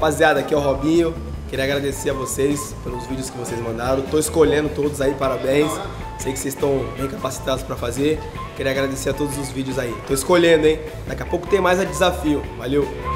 Rapaziada, aqui é o Robinho. Queria agradecer a vocês pelos vídeos que vocês mandaram. Tô escolhendo todos aí, parabéns. Sei que vocês estão bem capacitados para fazer. Queria agradecer a todos os vídeos aí. Tô escolhendo, hein? Daqui a pouco tem mais a desafio. Valeu!